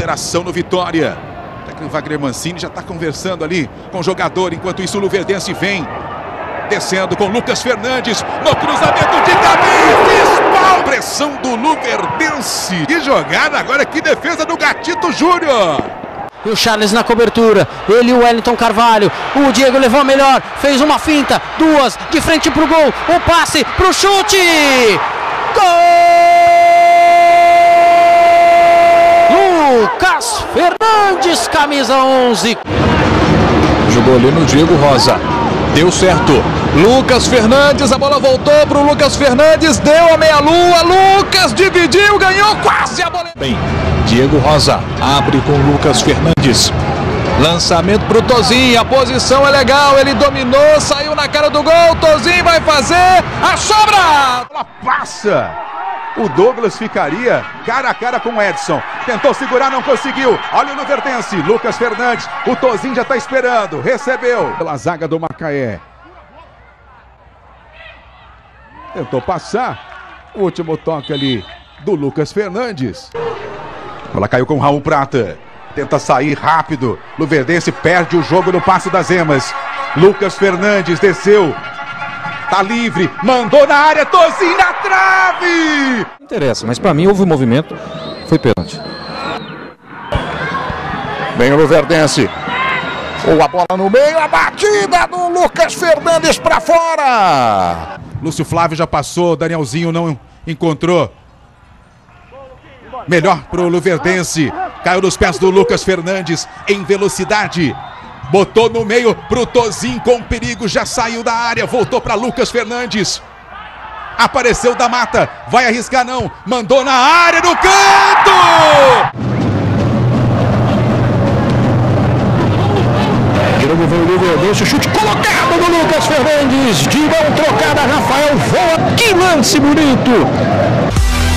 Aceleração no Vitória. O Wagner Mancini já está conversando ali com o jogador. Enquanto isso, o Luverdense vem descendo com Lucas Fernandes no cruzamento de cabeça. Pressão do Luverdense. Que jogada agora, que defesa do Gatito Júnior. E o Charles na cobertura, ele e o Wellington Carvalho. O Diego levou a melhor, fez uma finta, duas, de frente pro gol. O passe pro chute. Gol! Lucas Fernandes, camisa 11. Jogou ali no Diego Rosa. Deu certo. Lucas Fernandes, a bola voltou pro Lucas Fernandes, deu a meia-lua. Lucas dividiu, ganhou quase a bola. Bem, Diego Rosa abre com Lucas Fernandes. Lançamento pro Tozinho, a posição é legal, ele dominou, saiu na cara do gol. Tozinho vai fazer a sobra. Ela passa. O Douglas ficaria cara a cara com o Edson. Tentou segurar, não conseguiu. Olha o Luverdense. Lucas Fernandes. O Tozinho já está esperando. Recebeu pela zaga do Macaé. Tentou passar. O último toque ali do Lucas Fernandes. Ela caiu com o Raul Prata. Tenta sair rápido. Luverdense perde o jogo no passe das Emas. Lucas Fernandes desceu. Tá livre, mandou na área, Tozinho na trave! Não interessa, mas para mim houve um movimento, foi pênalti. Bem o Luverdense. Ou a bola no meio, a batida do Lucas Fernandes para fora! Lúcio Flávio já passou, Danielzinho não encontrou. Melhor pro Luverdense, caiu nos pés do Lucas Fernandes em velocidade. Botou no meio pro Tozinho com perigo, já saiu da área, voltou para Lucas Fernandes. Apareceu da mata, vai arriscar não, mandou na área, no canto! Girou o Luverdense, chute colocado do Lucas Fernandes, de mão trocada, Rafael voa, que lance bonito!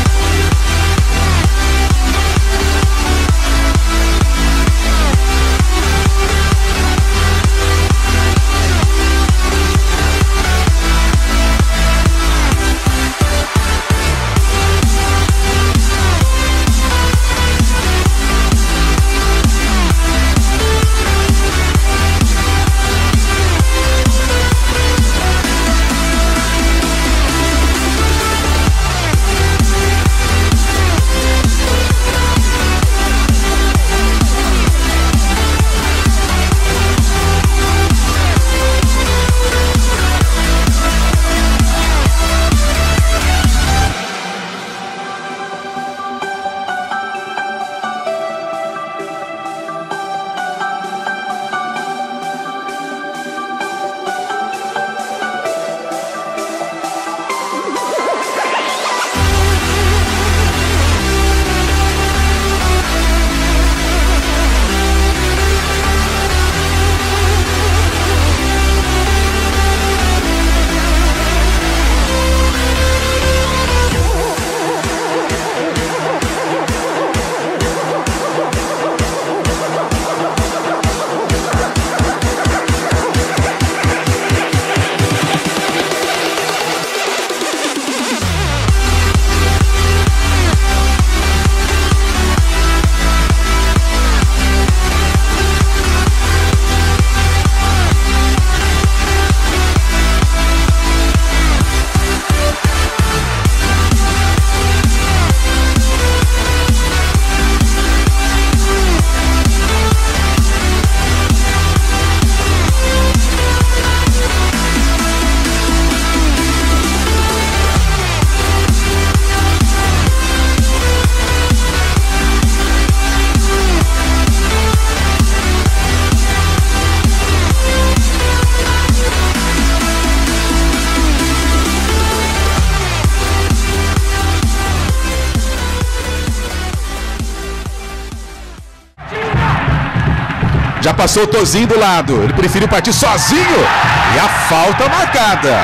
Já passou o Tozinho do lado, ele preferiu partir sozinho e a falta marcada.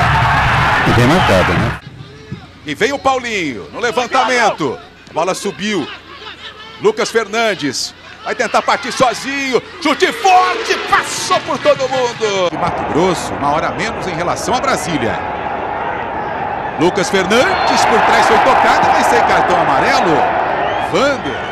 E bem marcada, né? E vem o Paulinho no levantamento, a bola subiu, Lucas Fernandes vai tentar partir sozinho, chute forte, passou por todo mundo. De Mato Grosso, uma hora a menos em relação a Brasília. Lucas Fernandes por trás foi tocado, mas sem cartão amarelo. Vander